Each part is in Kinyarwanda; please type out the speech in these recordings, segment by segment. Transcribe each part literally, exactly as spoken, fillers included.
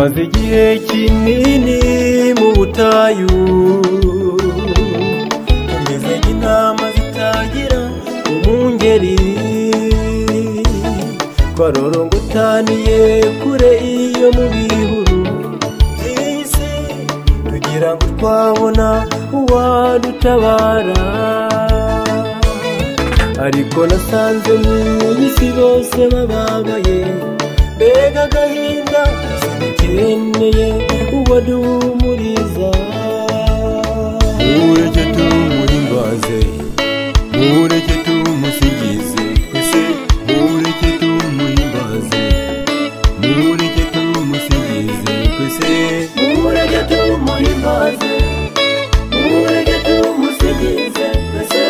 maze igihe kinini mu butayu, tumeze nk'intama zitagira umwungeri, twarorongotaniye kure iyo mu bihuru by'isi, tugira ngo twabona uwadutabara, ariko nasanze mw'isi bose bababaye, mbega agahinda sinikeneye uwaduhumuriza. Mureke tumuhimbaze, mureke tumusingize, twese mureke tumuhimbaze, mureke tumusingize, twese mureke tumuhimbaze, mureke tumusingize, twese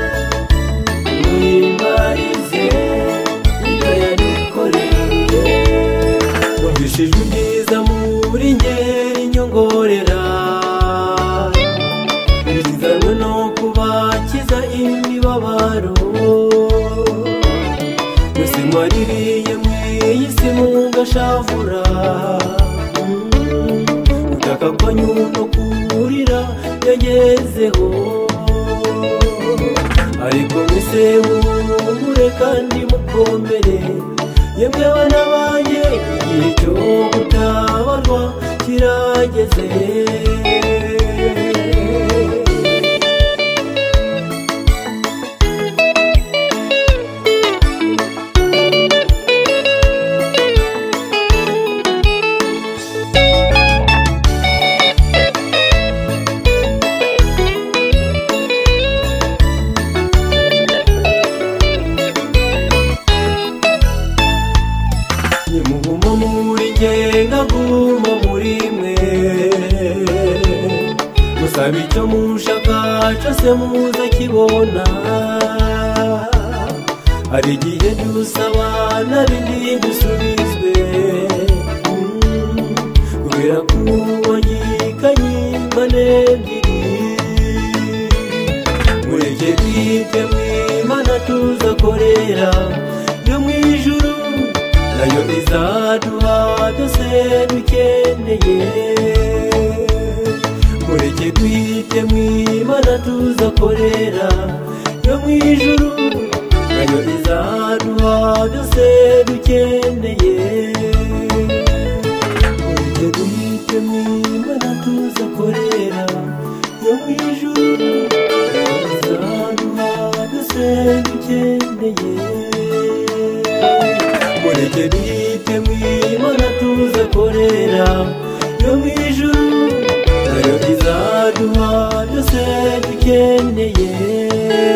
muhimbarize ibyo yadukoreye. Wumvishijwe ibyiza muri ngeri inyongorera, bizanwe no kubakiza imibabaro mwese mwaririye mw'iyi si mugashavura, gutaka kwanyu no kurira yagezeho, ariko mwese muhumure kandi mukomere, yemwe bana banjye igihe cyo gutabarwa kirageze. Nimuguma muri njye ngaguma muri mwe, musaba icyo mushaka cyose muzakibona, hari igihe dusaba na bindi dusubizwe, kubera kubangikanye impande ebyiri. Mureke twite mw'Imana tuzakorera yo mw'ijuru, nayo izaduha byose dukeneye. Mureke twite mw'Imana tuzakorera yo mw'ijuru, nayo izaduha byose dukeneye. Mureke twite mw'Imana tuzakorera yo mw'ijuru, nayo izaduha byose dukeneye. Mureke twite mw'Imana tuzakorera yo mw'ijuru, nayo izaduha byose dukeneye.